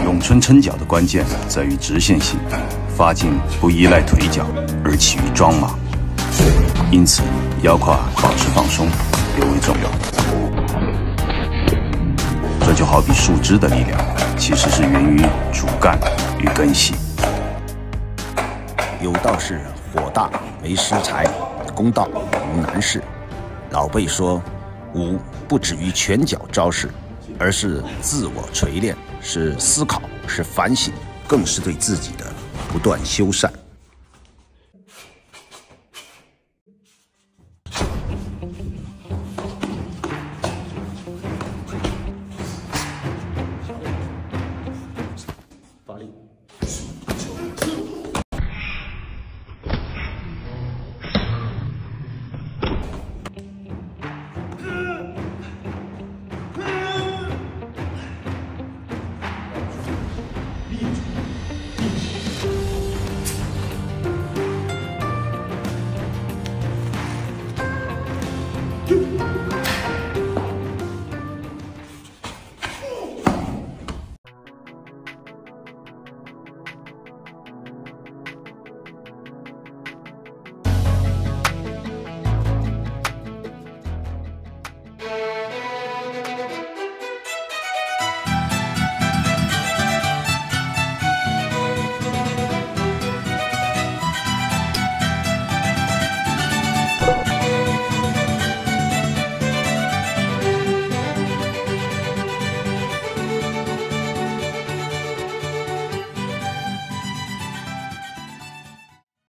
咏春抻脚的关键在于直线性，发劲不依赖腿脚，而起于桩马，因此腰胯保持放松尤为重要。这就好比树枝的力量，其实是源于主干与根系。 有道是火大没师裁，公道无难事。老辈说，武不止于拳脚招式，而是自我锤炼，是思考，是反省，更是对自己的不断修缮。